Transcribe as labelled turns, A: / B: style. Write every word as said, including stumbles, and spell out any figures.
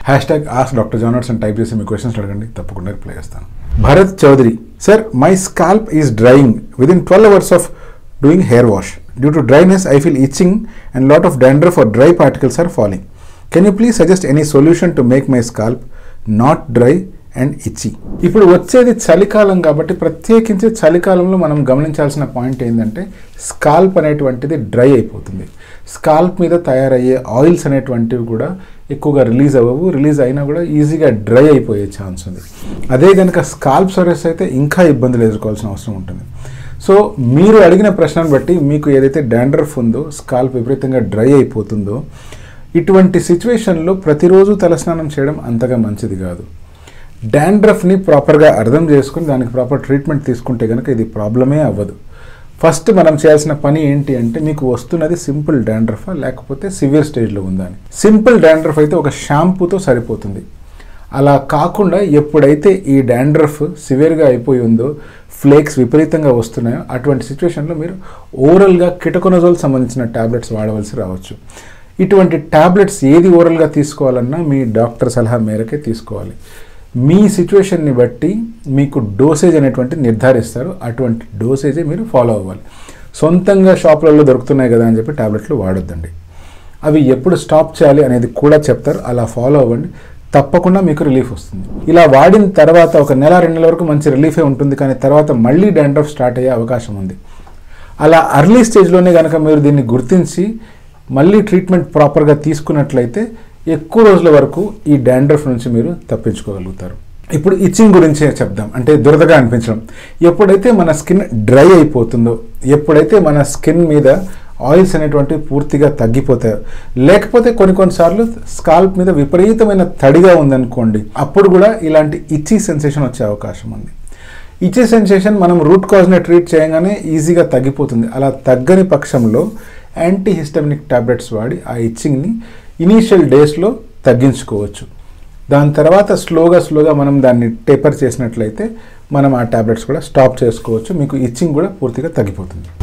A: Hash tag ask doctor జానర్స్ అని type చేసి మీ క్వశ్చన్స్ అడగండి, తప్పకుండా రిప్లై చేస్తాను. Bharat Chaudhary, sir my scalp is drying with in twelve hours of doing hair wash. Due to dryness I feel itching and lot of dandruff or dry particles are falling. Can you please suggest any solution to make my scalp not dry and itchy? ఇప్పుడు వచ్చేది చలికాలం కాబట్టి ప్రత్యేకించి చలికాలంలో మనం గమనించాల్సిన point ఏంటంటే scalp అనేటువంటిది డ్రై అయిపోతుంది. స్కాల్ప్ మీద తయారయ్యే ఆయిల్స్ అనేటువంటివి కూడా ఎక్కువగా రిలీజ్ అవ్వవు, రిలీజ్ అయినా కూడా ఈజీగా డ్రై అయిపోయే ఛాన్స్ ఉంది. అదే కనుక స్కాల్ప్ సర్వీస్ అయితే ఇంకా ఇబ్బందులు ఎదుర్కోవాల్సిన అవసరం ఉంటుంది. సో మీరు అడిగిన ప్రశ్నను బట్టి మీకు ఏదైతే డాండ్రఫ్ ఉందో, స్కాల్ప్ విపరీతంగా డ్రై అయిపోతుందో, ఇటువంటి సిచ్యువేషన్లో ప్రతిరోజు తలస్నానం చేయడం అంతగా మంచిది కాదు. డాండ్రఫ్ని ప్రాపర్గా అర్థం చేసుకుని దానికి ప్రాపర్ ట్రీట్మెంట్ తీసుకుంటే కనుక ఇది ప్రాబ్లమే అవ్వదు. ఫస్ట్ మనం చేయాల్సిన పని ఏంటి అంటే మీకు వస్తున్నది సింపుల్ డాండ్రఫా లేకపోతే సివియర్ స్టేజ్లో ఉందా అని. సింపుల్ డాండ్రఫ్ అయితే ఒక షాంపూతో సరిపోతుంది. అలా కాకుండా ఎప్పుడైతే ఈ డాండ్రఫ్ సివియర్గా అయిపోయి ఉందో, ఫ్లేక్స్ విపరీతంగా వస్తున్నాయో, అటువంటి సిచ్యువేషన్లో మీరు ఓరల్గా కిటకొనజోల్ సంబంధించిన ట్యాబ్లెట్స్ వాడవలసి రావచ్చు. ఇటువంటి ట్యాబ్లెట్స్ ఏది ఓరల్గా తీసుకోవాలన్నా మీ డాక్టర్ సలహా మేరకే తీసుకోవాలి. మీ సిచ్యువేషన్ని బట్టి మీకు డోసేజ్ అనేటువంటి నిర్ధారిస్తారు. అటువంటి డోసేజే మీరు ఫాలో అవ్వాలి. సొంతంగా షాపులలో దొరుకుతున్నాయి కదా అని చెప్పి ట్యాబ్లెట్లు వాడొద్దండి. అవి ఎప్పుడు స్టాప్ చేయాలి అనేది కూడా చెప్తారు. అలా ఫాలో అవ్వండి, తప్పకుండా మీకు రిలీఫ్ వస్తుంది. ఇలా వాడిన తర్వాత ఒక నెల రెండు నెలల వరకు మంచి రిలీఫే ఉంటుంది, కానీ తర్వాత మళ్ళీ డాండ్రఫ్ స్టార్ట్ అయ్యే అవకాశం ఉంది. అలా అర్లీ స్టేజ్లోనే కనుక మీరు దీన్ని గుర్తించి మళ్ళీ ట్రీట్మెంట్ ప్రాపర్గా తీసుకున్నట్లయితే ఎక్కువ రోజుల వరకు ఈ డాండ్రఫ్ నుంచి మీరు తప్పించుకోగలుగుతారు. ఇప్పుడు ఇచ్చింగ్ గురించి చెప్దాం. అంటే దురదగా అనిపించడం. ఎప్పుడైతే మన స్కిన్ డ్రై అయిపోతుందో, ఎప్పుడైతే మన స్కిన్ మీద ఆయిల్స్ అనేటువంటివి పూర్తిగా తగ్గిపోతాయో, లేకపోతే కొన్ని కొన్నిసార్లు స్కాల్ప్ మీద విపరీతమైన తడిగా ఉందనుకోండి, అప్పుడు కూడా ఇలాంటి ఇచ్చీ సెన్సేషన్ వచ్చే అవకాశం ఉంది. ఇచ్చే సెన్సేషన్ మనం రూట్ కాజ్ని ట్రీట్ చేయగానే ఈజీగా తగ్గిపోతుంది. అలా తగ్గని పక్షంలో యాంటీ హిస్టమినిక్ టాబ్లెట్స్ వాడి ఆ ఇచ్చింగ్ని ఇనీషియల్ డేస్లో తగ్గించుకోవచ్చు. దాని తర్వాత స్లోగా స్లోగా మనం దాన్ని టేపర్ చేసినట్లయితే మనం ఆ టాబ్లెట్స్ కూడా స్టాప్ చేసుకోవచ్చు. మీకు ఇచ్చింగ్ కూడా పూర్తిగా తగ్గిపోతుంది.